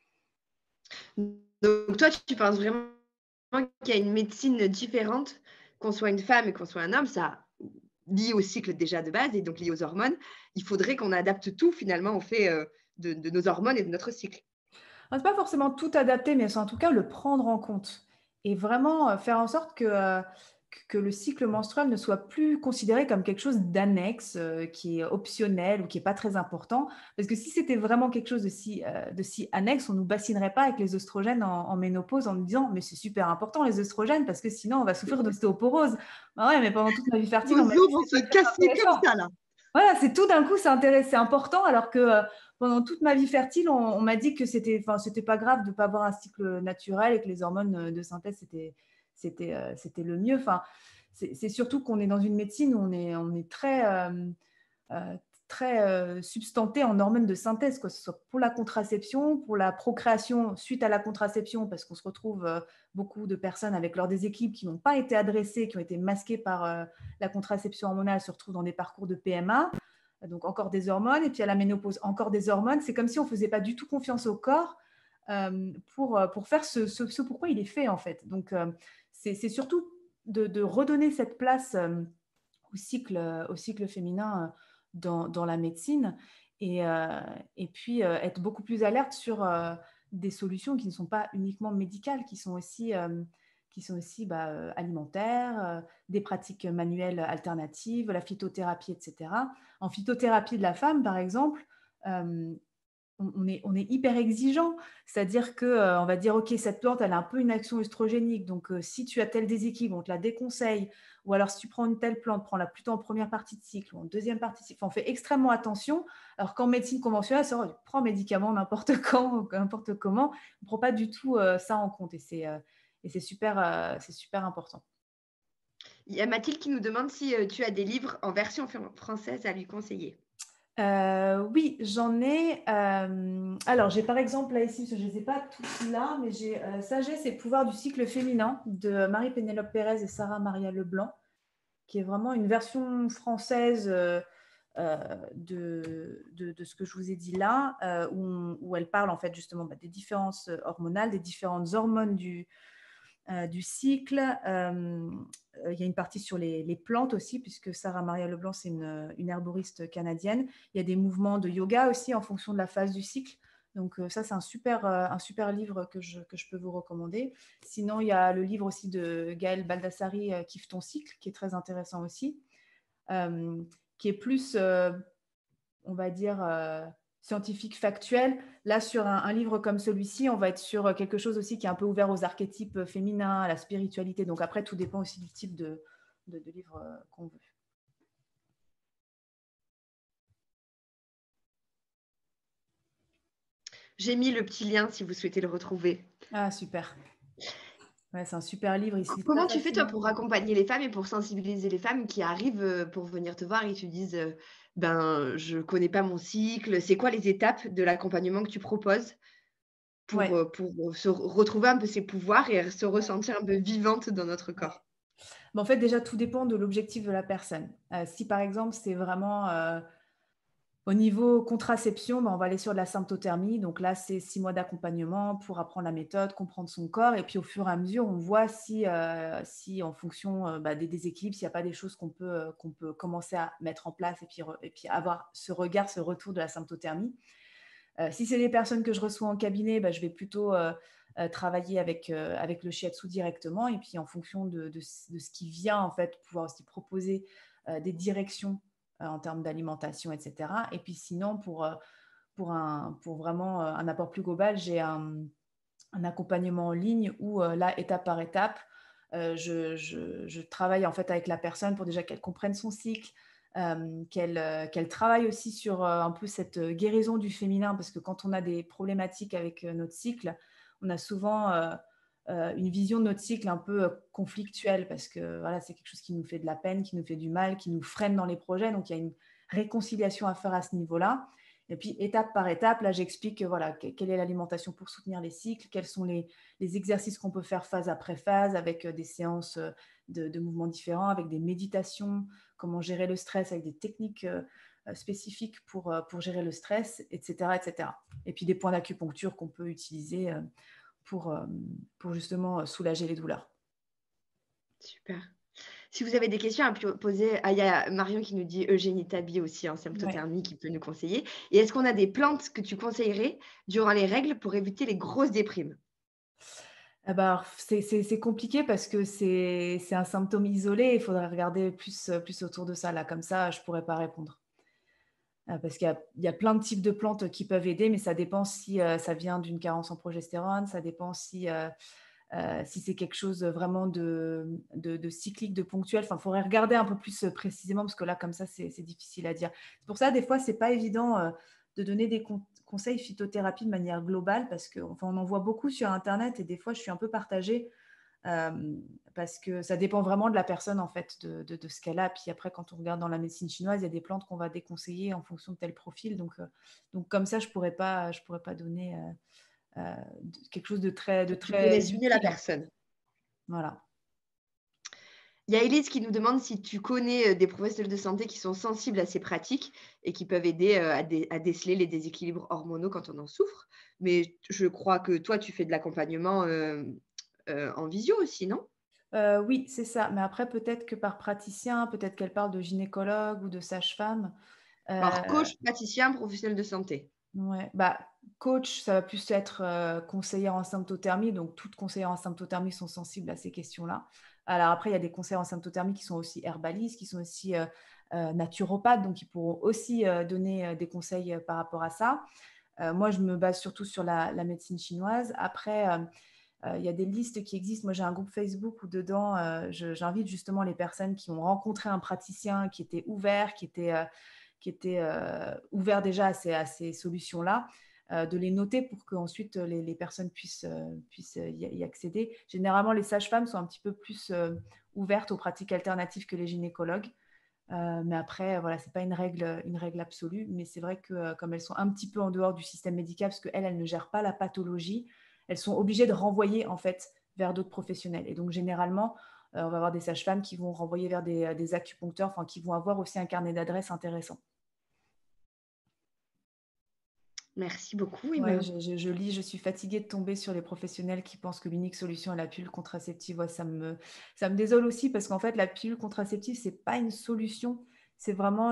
Donc toi, tu penses vraiment qu'il y a une médecine différente, qu'on soit une femme et qu'on soit un homme, ça lié au cycle déjà de base et donc lié aux hormones. Il faudrait qu'on adapte tout finalement au fait de nos hormones et de notre cycle. C'est pas forcément tout adapter, mais c'est en tout cas le prendre en compte et vraiment faire en sorte que le cycle menstruel ne soit plus considéré comme quelque chose d'annexe, qui est optionnel ou qui est pas très important. Parce que si c'était vraiment quelque chose de si annexe, on nous bassinerait pas avec les œstrogènes en ménopause en nous disant: «Mais c'est super important les œstrogènes parce que sinon on va souffrir d'ostéoporose». Bah ouais, mais pendant toute ma vie fertile, Vos on m'a dit os que vont c'était se pas très casser comme intéressant. ça là. Voilà, c'est tout d'un coup, c'est important, alors que pendant toute ma vie fertile, on m'a dit que c'était pas grave de ne pas avoir un cycle naturel et que les hormones de synthèse, c'était le mieux. Enfin, c'est surtout qu'on est dans une médecine où on est très substanté en hormones de synthèse, que ce soit pour la contraception, pour la procréation suite à la contraception, parce qu'on se retrouve beaucoup de personnes avec leur déséquilibre qui n'ont pas été adressées, qui ont été masquées par la contraception hormonale, se retrouvent dans des parcours de PMA, donc encore des hormones, et puis à la ménopause, encore des hormones. C'est comme si on ne faisait pas du tout confiance au corps pour faire ce pourquoi il est fait, en fait. Donc, c'est surtout de redonner cette place au cycle féminin dans la médecine et puis être beaucoup plus alerte sur des solutions qui ne sont pas uniquement médicales, qui sont aussi alimentaires, des pratiques manuelles alternatives, la phytothérapie, etc. En phytothérapie de la femme, par exemple, on est hyper exigeant, c'est-à-dire que on va dire ok, cette plante elle a un peu une action œstrogénique, donc si tu as tel déséquilibre, on te la déconseille, ou alors si tu prends une telle plante, prends-la plutôt en première partie de cycle ou en deuxième partie de cycle. Enfin, on fait extrêmement attention, alors qu'en médecine conventionnelle, c'est vrai, prends médicaments n'importe quand, n'importe comment, on ne prend pas du tout ça en compte et c'est super important. Il y a Mathilde qui nous demande si tu as des livres en version française à lui conseiller. Oui, j'en ai. Alors, j'ai par exemple là ici, je ne les ai pas tous là, mais j'ai Sagesse et pouvoir du cycle féminin de Marie-Pénélope Pérez et Sarah Maria Leblanc, qui est vraiment une version française de ce que je vous ai dit là, où elle parle en fait justement des différences hormonales, des différentes hormones du cycle. Il y a une partie sur les plantes aussi, puisque Sarah Maria Leblanc, c'est une herboriste canadienne. Il y a des mouvements de yoga aussi en fonction de la phase du cycle. Donc ça, c'est un super livre que je peux vous recommander. Sinon, il y a le livre aussi de Gaëlle Baldassari, Kiffe ton cycle, qui est très intéressant aussi, qui est plus, on va dire, scientifique factuel. Là, sur un livre comme celui-ci, on va être sur quelque chose aussi qui est un peu ouvert aux archétypes féminins, à la spiritualité. Donc après, tout dépend aussi du type de livre qu'on veut. J'ai mis le petit lien si vous souhaitez le retrouver. Ah, super. Ouais, c'est un super livre ici. Comment tu fais toi pour accompagner les femmes et pour sensibiliser les femmes qui arrivent pour venir te voir et te disent ben je connais pas mon cycle. C'est quoi les étapes de l'accompagnement que tu proposes pour se retrouver un peu ses pouvoirs et se ressentir un peu vivante dans notre corps? En fait, déjà, tout dépend de l'objectif de la personne. Si par exemple, c'est vraiment au niveau contraception, on va aller sur de la symptothermie. Donc là, c'est 6 mois d'accompagnement pour apprendre la méthode, comprendre son corps. Et puis au fur et à mesure, on voit si en fonction des déséquilibres, s'il n'y a pas des choses qu'on peut commencer à mettre en place et puis avoir ce regard, ce retour de la symptothermie. Si c'est des personnes que je reçois en cabinet, je vais plutôt travailler avec le shiatsu directement. Et puis en fonction de ce qui vient, en fait, pouvoir aussi proposer des directions en termes d'alimentation, etc. Et puis sinon, pour vraiment un apport plus global, j'ai un accompagnement en ligne où là, étape par étape, Je travaille en fait avec la personne pour déjà qu'elle comprenne son cycle, qu'elle travaille aussi sur un peu cette guérison du féminin, parce que quand on a des problématiques avec notre cycle, on a souvent une vision de notre cycle un peu conflictuelle, parce que voilà, c'est quelque chose qui nous fait de la peine, qui nous fait du mal, qui nous freine dans les projets. Donc, il y a une réconciliation à faire à ce niveau-là. Et puis, étape par étape, là, j'explique voilà, quelle est l'alimentation pour soutenir les cycles, quels sont les exercices qu'on peut faire phase après phase, avec des séances de mouvements différents, avec des méditations, comment gérer le stress, avec des techniques spécifiques pour gérer le stress, etc., etc. Et puis, des points d'acupuncture qu'on peut utiliser pour justement soulager les douleurs. Super. Si vous avez des questions à poser, il y a Marion qui nous dit Eugénie Tabi aussi en Ouais. symptothermie qui peut nous conseiller. Et est-ce qu'on a des plantes que tu conseillerais durant les règles pour éviter les grosses déprimes? Ah bah, c'est compliqué parce que c'est un symptôme isolé. Il faudrait regarder plus autour de ça. Là, comme ça, je ne pourrais pas répondre. Parce qu'il y a plein de types de plantes qui peuvent aider, mais ça dépend si ça vient d'une carence en progestérone, ça dépend si c'est quelque chose vraiment de cyclique, de ponctuel. Enfin, il faudrait regarder un peu plus précisément, parce que là, comme ça, c'est difficile à dire. C'est pour ça, des fois, ce n'est pas évident de donner des conseils phytothérapie de manière globale, parce qu'on enfin, on en voit beaucoup sur Internet, et des fois, je suis un peu partagée, parce que ça dépend vraiment de la personne, en fait, de ce qu'elle a. Puis après, quand on regarde dans la médecine chinoise, il y a des plantes qu'on va déconseiller en fonction de tel profil. Donc comme ça, je pourrais pas donner quelque chose de Tu très connais mieux la utile. personne. Voilà. Il y a Elise qui nous demande si tu connais des professionnels de santé qui sont sensibles à ces pratiques et qui peuvent aider à déceler les déséquilibres hormonaux quand on en souffre. Mais je crois que toi, tu fais de l'accompagnement en visio aussi, non? Oui, c'est ça. Mais après, peut-être que par praticien, peut-être qu'elle parle de gynécologue ou de sage-femme. Alors, Heu, coach, praticien, professionnel de santé. ouais, bah, coach, ça va plus être, conseillère en symptothermie, donc toutes conseillères en symptothermie sont sensibles à ces questions-là. Alors après, il y a des conseillères en symptothermie qui sont aussi herbalistes, qui sont aussi, naturopathes, donc ils pourront aussi, donner, des conseils, par rapport à ça. Moi, je me base surtout sur la médecine chinoise. Après, il y a des listes qui existent. Moi, j'ai un groupe Facebook où dedans, j'invite justement les personnes qui ont rencontré un praticien qui était ouvert, qui était ouvert déjà à ces solutions-là, de les noter pour qu'ensuite les personnes puissent y accéder. Généralement, les sages-femmes sont un petit peu plus ouvertes aux pratiques alternatives que les gynécologues. Mais après, voilà, c'est pas une règle absolue, mais c'est vrai que comme elles sont un petit peu en dehors du système médical, parce qu'elles ne gèrent pas la pathologie, elles sont obligées de renvoyer en fait vers d'autres professionnels. Et donc généralement, on va avoir des sages-femmes qui vont renvoyer vers des acupuncteurs, enfin qui vont avoir aussi un carnet d'adresses intéressant. Merci beaucoup, Ouais, Emma. je lis, je suis fatiguée de tomber sur les professionnels qui pensent que l'unique solution est la pilule contraceptive. Ouais, ça me désole aussi, parce qu'en fait, la pilule contraceptive, c'est pas une solution, c'est vraiment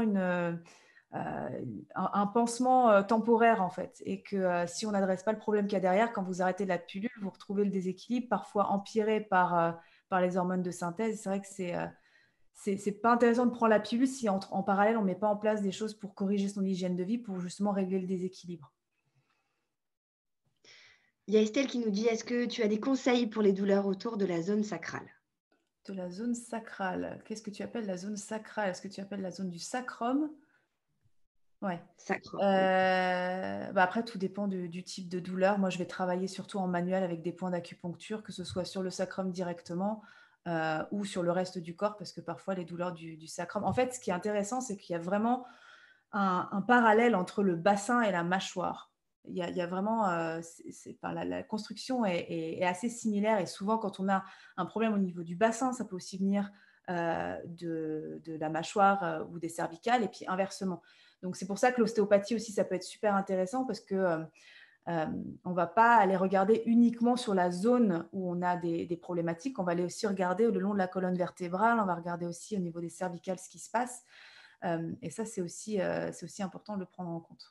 un pansement temporaire, en fait. Et que si on n'adresse pas le problème qu'il y a derrière, quand vous arrêtez la pilule, vous retrouvez le déséquilibre, parfois empiré par les hormones de synthèse. C'est vrai que c'est pas intéressant de prendre la pilule si en parallèle, on ne met pas en place des choses pour corriger son hygiène de vie, pour justement régler le déséquilibre. Il y a Estelle qui nous dit, est-ce que tu as des conseils pour les douleurs autour de la zone sacrale? De la zone sacrale. Qu'est-ce que tu appelles la zone sacrale? Est-ce que tu appelles la zone du sacrum? Ouais. Sacrum, oui. Bah, après, tout dépend du type de douleur. Moi, je vais travailler surtout en manuel avec des points d'acupuncture, que ce soit sur le sacrum directement, ou sur le reste du corps, parce que parfois les douleurs du sacrum. En fait, ce qui est intéressant, c'est qu'il y a vraiment un parallèle entre le bassin et la mâchoire. Il y a vraiment, enfin, la construction est assez similaire, et souvent, quand on a un problème au niveau du bassin, ça peut aussi venir de la mâchoire ou des cervicales, et puis inversement. Donc, c'est pour ça que l'ostéopathie aussi, ça peut être super intéressant, parce que on ne va pas aller regarder uniquement sur la zone où on a des problématiques. On va aller aussi regarder le long de la colonne vertébrale, on va regarder aussi au niveau des cervicales ce qui se passe. Et ça, c'est aussi important de le prendre en compte.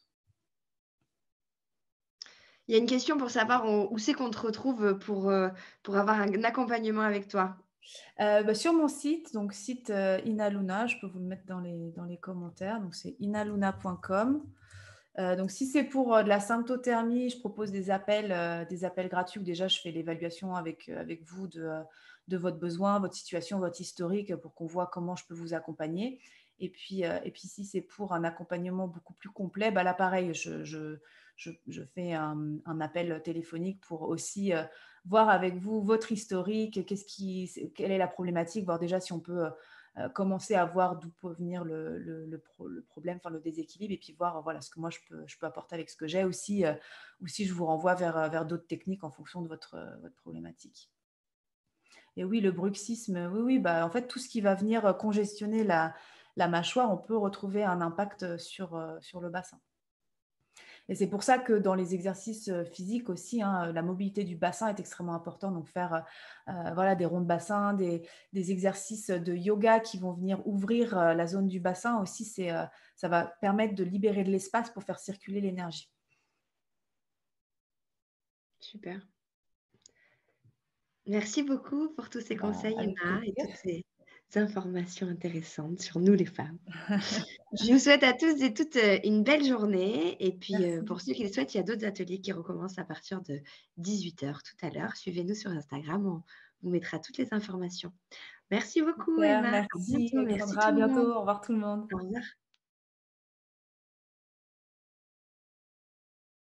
Il y a une question pour savoir où c'est qu'on te retrouve pour avoir un accompagnement avec toi. Bah, sur mon site, donc site Inaluna, je peux vous le mettre dans les commentaires. Donc c'est inaluna.com. Donc, si c'est pour de la symptothermie, je propose des appels gratuits où déjà je fais l'évaluation avec vous de votre besoin, votre situation, votre historique pour qu'on voit comment je peux vous accompagner. Et puis si c'est pour un accompagnement beaucoup plus complet, bah là, pareil, je fais un appel téléphonique pour aussi voir avec vous votre historique, quelle est la problématique, voir déjà si on peut commencer à voir d'où peut venir le problème, enfin le déséquilibre, et puis voir voilà, ce que moi je peux apporter avec ce que j'ai aussi, ou si je vous renvoie vers d'autres techniques en fonction de votre problématique. Et oui, le bruxisme, oui, oui, bah, en fait, tout ce qui va venir congestionner la mâchoire, on peut retrouver un impact sur le bassin. Et c'est pour ça que dans les exercices physiques aussi, hein, la mobilité du bassin est extrêmement importante. Donc faire voilà, des ronds de bassin, des exercices de yoga qui vont venir ouvrir la zone du bassin aussi, ça va permettre de libérer de l'espace pour faire circuler l'énergie. Super. Merci beaucoup pour tous ces Bah, conseils, avec Emma, et plaisir. toutes ces informations intéressantes sur nous les femmes. Je vous souhaite à tous et toutes une belle journée. Et puis, Merci. pour ceux qui le souhaitent, il y a d'autres ateliers qui recommencent à partir de 18h tout à l'heure. Suivez-nous sur Instagram, on vous mettra toutes les informations. Merci beaucoup, Super, Emma. À merci bientôt. Merci Alexandra, à tout le monde. bientôt, au revoir tout le monde. Au revoir.